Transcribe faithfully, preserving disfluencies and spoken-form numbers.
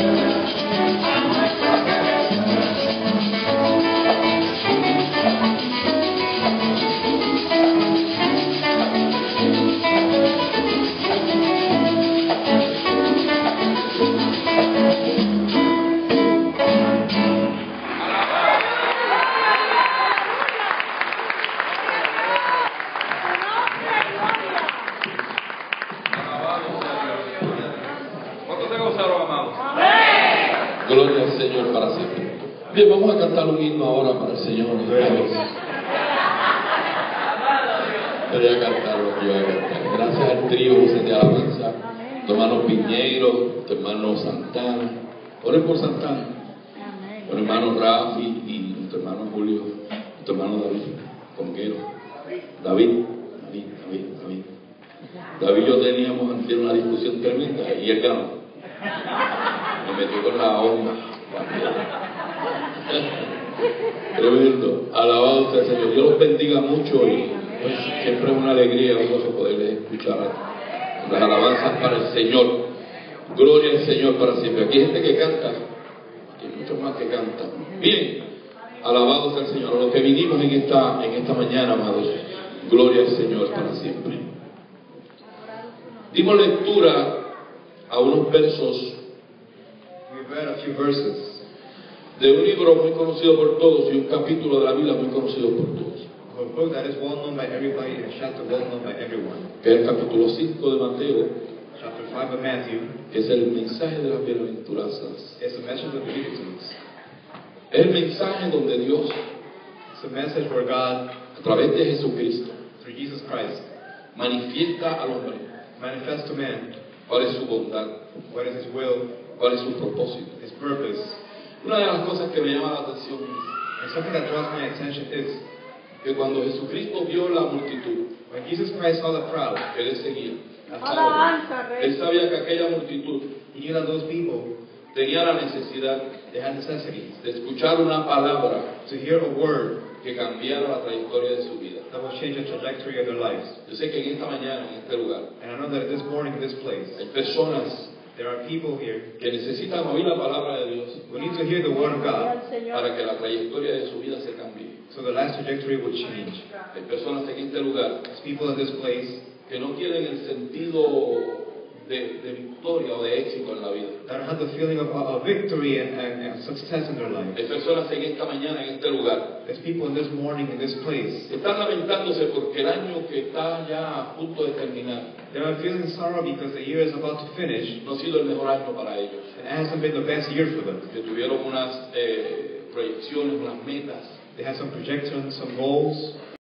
Gloria al Señor para siempre. Bien, vamos a cantar un himno ahora para el Señor. Voy a cantar lo que yo voy a cantar. Gracias al trío de alabanza, tu hermano Piñeiro, tu hermano Santana. Oren por Santana. Tu hermano Rafi y tu hermano Julio, y tu hermano David, Conguero. David, David, David, David. David y yo teníamos antes una discusión tremenda y él ganó. Me metió con la onda. Tremendo. Alabado sea el Señor. Dios los bendiga mucho y pues, siempre es una alegría un gozo poderles escuchar las alabanzas para el Señor. Gloria al Señor para siempre. Aquí hay gente que canta, aquí hay muchos más que cantan. Bien, alabado sea el Señor. A los que vinimos en esta, en esta mañana, amados, gloria al Señor para siempre. Dimos lectura a unos versos A few verses de un libro muy conocido por todos y un capítulo de la Biblia muy conocido por todos, a book that is well known by everybody and a chapter well known by everyone. que es el capítulo cinco de Mateo, Chapter five of Matthew que es el mensaje de las bienaventuranzas. is the message of the Beatitudes. Es el mensaje donde Dios, It's a message where God, a través de Jesucristo, through Jesus Christ, manifiesta al hombre manifests to man cuál es su bondad, what is His will, cuál es su propósito. His purpose. Una de las cosas que me llama la atención And something that draws my attention is es que cuando Jesucristo vio la multitud when Jesus Christ saw the crowd, que le seguía, Alabanza, él Rey. sabía que aquella multitud He knew that those people, tenía la necesidad they had necessity de escuchar una palabra to hear a word que cambiara la trayectoria de su vida. that will change the trajectory of their lives. Yo sé que en esta mañana, en este lugar, And I know that this morning, in this place, hay personas there are people here que necesitan oír la palabra de Dios who need to hear the word of God Al Señor. para que la trayectoria de su vida se cambie. so the last trajectory will change. Hay personas en este lugar There's people in this place que no quieren el sentido de, de victoria o de éxito en la vida. that don't have the feeling of, of victory and, and, and success in their life. Hay personas en esta mañana, en este lugar, There's people in this morning, in this place, que están lamentándose porque el año que está ya a punto de terminar they are feeling sorrow because the year is about to finish no ha sido el mejor año para ellos. and it hasn't been the best year for them. Que tuvieron unas eh, proyecciones, unas metas, They had some projections, some goals,